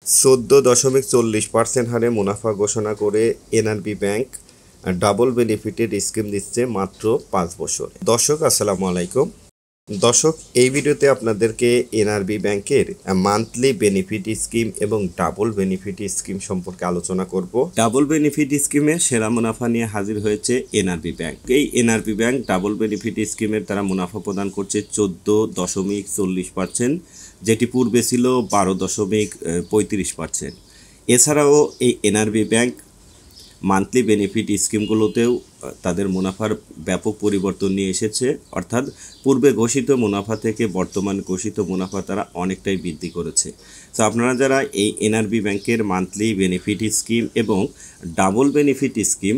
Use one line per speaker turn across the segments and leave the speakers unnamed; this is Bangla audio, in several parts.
14.40% হারে মুনাফা ঘোষণা করে এনআরবি ব্যাংক ডাবল বেনিফিটের স্কিম দিচ্ছে মাত্র 5 বছর। দর্শক আসসালামু আলাইকুম। দর্শক, এই ভিডিওতে আপনাদেরকে এনআরবি ব্যাংকের মান্থলি বেনিফিট স্কিম এবং ডাবল বেনিফিট স্কিম সম্পর্কে আলোচনা করব। ডাবল বেনিফিট স্কিমের সেরা মুনাফা নিয়ে হাজির হয়েছে এনআরবি ব্যাংক। এই এনআরবি ব্যাংক ডাবল বেনিফিট স্কিমের তারা মুনাফা প্রদান করছে 14.40%, যেটি পূর্বে ছিল 12.35%। এছাড়াও এই এনআরবি ব্যাংক মান্থলি বেনিফিট স্কিমগুলোতেও তাদের মুনাফার ব্যাপক পরিবর্তন নিয়ে এসেছে, অর্থাৎ পূর্বে ঘোষিত মুনাফা থেকে বর্তমান ঘোষিত মুনাফা তারা অনেকটাই বৃদ্ধি করেছে। তো আপনারা যারা এই এনআরবি ব্যাংকের মান্থলি বেনিফিট স্কিম এবং ডাবল বেনিফিট স্কিম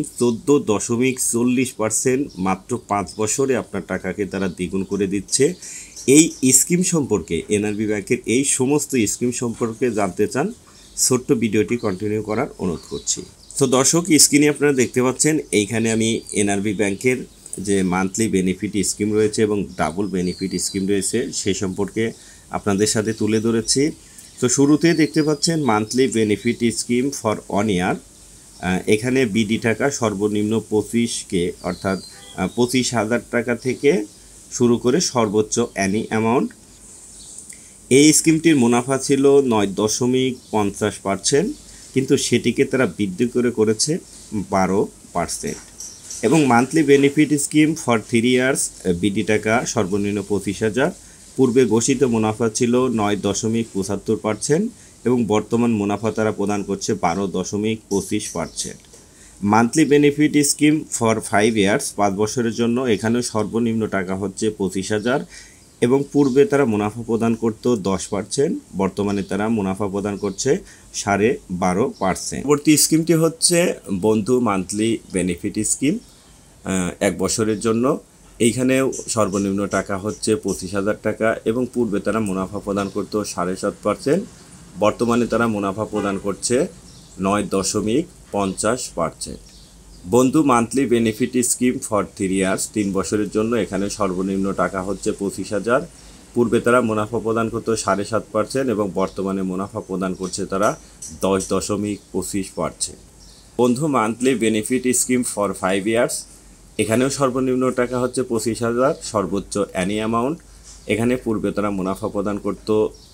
14.40% মাত্র 5 বছরে আপনার টাকাকে তারা দ্বিগুণ করে দিচ্ছে, এই স্কিম সম্পর্কে এনআরবি ব্যাংকের এই সমস্ত স্কিম সম্পর্কে জানতে চান, ছোট্ট ভিডিওটি কন্টিনিউ করার অনুরোধ করছি। তো দর্শক, স্ক্রিনে আপনারা দেখতে পাচ্ছেন এইখানে আমি এনআরবি ব্যাংকের যে মান্থলি বেনিফিট স্কিম রয়েছে এবং ডাবল বেনিফিট স্কিম রয়েছে সেই সম্পর্কে আপনাদের সাথে তুলে ধরেছি। তো শুরুতেই দেখতে পাচ্ছেন monthly benefit scheme for 1 year. এখানে বিডি টাকা সর্বনিম্ন 25K অর্থাৎ 25,000 টাকা থেকে শুরু করে সর্বোচ্চ অ্যানি অ্যামাউন্ট। এই স্কিমটির মুনাফা ছিল 9.50%, কিন্তু সেটিকে তারা বৃদ্ধি করেছে 12%। এবং monthly benefit scheme for 3 years, BD টাকা সর্বনিম্ন 25,000, পূর্বে ঘোষিত মুনাফা ছিল 9.75% এবং বর্তমান মুনাফা তারা প্রদান করছে 12.25%। Monthly benefit scheme for 5 years, 5 বছরের জন্য, এখানেও সর্বনিম্ন টাকা হচ্ছে 25,000 এবং পূর্বে তারা মুনাফা প্রদান করত 10%, বর্তমানে তারা মুনাফা প্রদান করছে 12.5%। পরবর্তী স্কিমটি হচ্ছে বন্ধু মান্থলি বেনিফিট স্কিম 1 বছরের জন্য। এইখানেও সর্বনিম্ন টাকা হচ্ছে 25,000 টাকা এবং পূর্বে তারা মুনাফা প্রদান করত 7.5%, বর্তমানে তারা মুনাফা প্রদান করছে 9.50%। বন্ধু monthly benefit scheme for 3 years, 3 বছরের জন্য, এখানে সর্বনিম্ন টাকা হচ্ছে 25,000, পূর্বে তারা মুনাফা প্রদান করতো 7.5% এবং বর্তমানে মুনাফা প্রদান করছে তারা 10.25%। বন্ধু monthly benefit scheme for 5 years, এখানেও সর্বনিম্ন টাকা হচ্ছে 25,000, সর্বোচ্চ অ্যানি অ্যামাউন্ট। এখানে পূর্বে তারা মুনাফা প্রদান করতো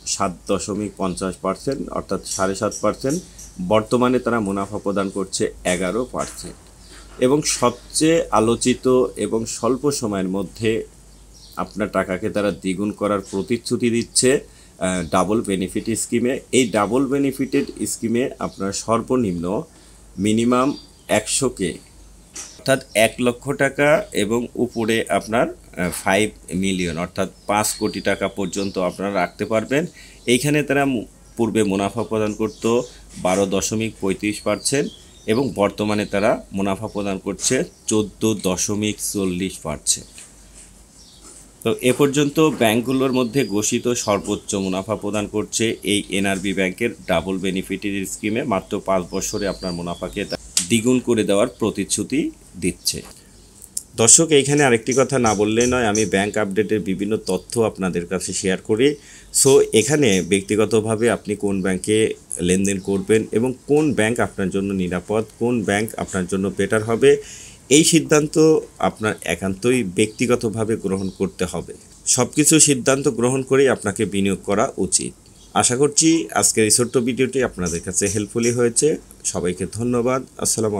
7.50% অর্থাৎ 7.5%, বর্তমানে তারা মুনাফা প্রদান করছে 11%। এবং সবচেয়ে আলোচিত এবং স্বল্প সময়ের মধ্যে আপনার টাকাকে তারা দ্বিগুণ করার প্রতিশ্রুতি দিচ্ছে ডাবল বেনিফিট স্কিমে। এই ডাবল বেনিফিটেড স্কিমে আপনার সর্বনিম্ন মিনিমাম 100K অর্থাৎ 1 লক্ষ টাকা এবং উপরে আপনার 5 মিলিয়ন অর্থাৎ 5 কোটি টাকা পর্যন্ত আপনারা রাখতে পারবেন। এইখানে তারা পূর্বে মুনাফা প্রদান করত 12.35% এবং বর্তমানে তারা মুনাফা প্রদান করছে 14.40%। তো এ পর্যন্ত ব্যাংকগুলোর মধ্যে ঘোষিত সর্বোচ্চ মুনাফা প্রদান করছে এই এনআরবি ব্যাংকের ডাবল বেনিফিটের স্কিমে। মাত্র 5 বছরে আপনার মুনাফাকে দ্বিগুণ করে দেওয়ার প্রতিশ্রুতি দিচ্ছে। দর্শক, এইখানে আরেকটি কথা না বললে নয়, আমি ব্যাংক আপডেটের বিভিন্ন তথ্য আপনাদের কাছে শেয়ার করি। সো এখানে ব্যক্তিগতভাবে আপনি কোন ব্যাংকে লেনদেন করবেন এবং কোন ব্যাংক আপনার জন্য নিরাপদ, কোন ব্যাংক আপনার জন্য বেটার হবে, এই সিদ্ধান্ত আপনার একান্তই ব্যক্তিগতভাবে গ্রহণ করতে হবে। সব কিছু সিদ্ধান্ত গ্রহণ করেই আপনাকে বিনিয়োগ করা উচিত। আশা করছি আজকের এই ছোট্ট ভিডিওটি আপনাদের কাছে হেল্পফুলি হয়েছে। সবাইকে ধন্যবাদ। আসসালামু